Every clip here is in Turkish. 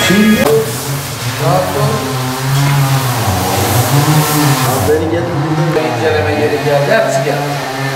Rahat ol. Beni getirdim. İnceleme yeri geldi. Hepsi geldi.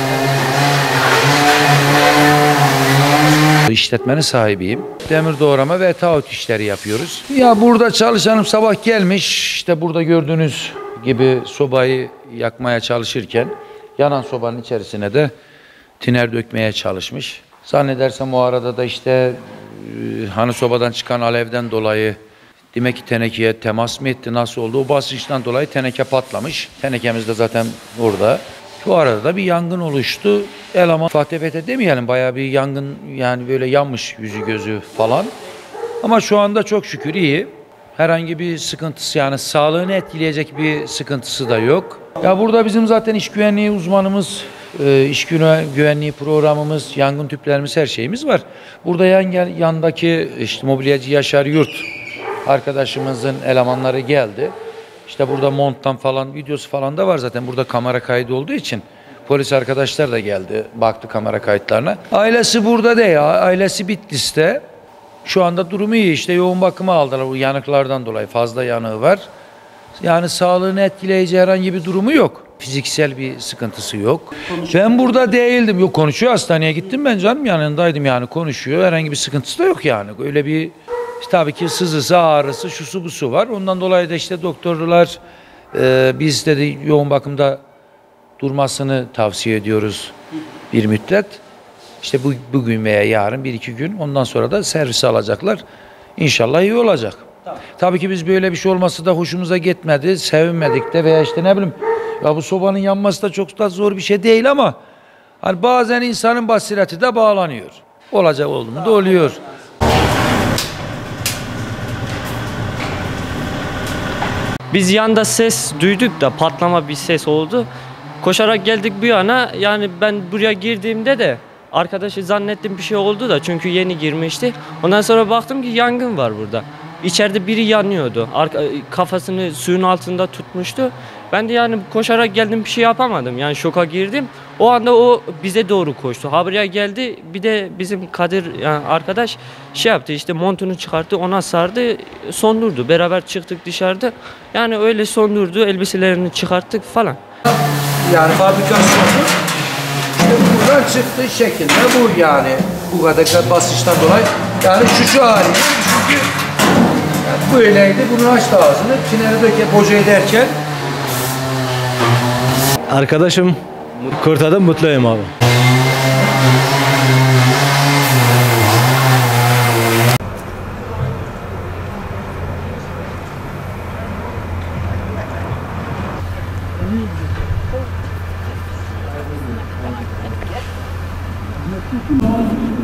İşletmenin sahibiyim. Demir doğrama ve taahhüt işleri yapıyoruz. Ya burada çalışanım sabah gelmiş. İşte burada gördüğünüz gibi sobayı yakmaya çalışırken yanan sobanın içerisine de tiner dökmeye çalışmış. Zannedersem o arada da işte hani sobadan çıkan alevden dolayı demek ki tenekeye temas mı etti, nasıl oldu? O basınçtan dolayı teneke patlamış. Tenekemiz de zaten orada. Bu arada da bir yangın oluştu. Eleman fatefete demeyelim, bayağı bir yangın, yani böyle yanmış yüzü gözü falan. Ama şu anda çok şükür iyi. Herhangi bir sıkıntısı, yani sağlığını etkileyecek bir sıkıntısı da yok. Ya burada bizim zaten iş güvenliği uzmanımız, iş güvenliği programımız, yangın tüplerimiz, her şeyimiz var. Burada yandaki işte mobilyacı Yaşar Yurt arkadaşımızın elemanları geldi. İşte burada monttan falan videosu falan da var zaten. Burada kamera kaydı olduğu için polis arkadaşlar da geldi, baktı kamera kayıtlarına. Ailesi burada değil, ailesi Bitlis'te. Şu anda durumu iyi, işte yoğun bakıma aldılar bu yanıklardan dolayı, fazla yanığı var. Yani sağlığını etkileyici herhangi bir durumu yok. Fiziksel bir sıkıntısı yok. Ben burada değildim. Yok, konuşuyor, hastaneye gittim ben canım, yanındaydım, yani konuşuyor. Herhangi bir sıkıntısı da yok yani. Öyle bir tabii ki sızısı, ağrısı, şusu busu var. Ondan dolayı da işte doktorlar biz dedi yoğun bakımda durmasını tavsiye ediyoruz bir müddet. İşte bugün veya yarın 1-2 gün, ondan sonra da servise alacaklar. İnşallah iyi olacak. Tamam. Tabii ki biz böyle bir şey olması da hoşumuza gitmedi, sevinmedik de veya işte ne bileyim, ya bu sobanın yanması da çok da zor bir şey değil ama hani bazen insanın basireti de bağlanıyor. Olacak oldu mu da oluyor. Biz yanda ses duyduk da patlama bir ses oldu. Koşarak geldik bir yana, yani ben buraya girdiğimde de arkadaşı zannettim bir şey oldu da, çünkü yeni girmişti. Ondan sonra baktım ki yangın var burada. İçeride biri yanıyordu. Kafasını suyun altında tutmuştu. Ben de yani koşarak geldim, bir şey yapamadım. Yani şoka girdim. O anda o bize doğru koştu. Buraya geldi. Bir de bizim Kadir, yani arkadaş şey yaptı, işte montunu çıkarttı, ona sardı, sondurdu. Beraber çıktık dışarıda. Yani öyle sondurdu, elbiselerini çıkarttık falan. Yani fabrikasyonu buradan çıktığı şekilde bu, yani bu kadar basınçtan dolayı, yani şu hali, çünkü yani böyleydi. Bunu açtı ağzını, tineri döke boca ederken. Arkadaşım kurtardım, mutluyum abi. Thank you.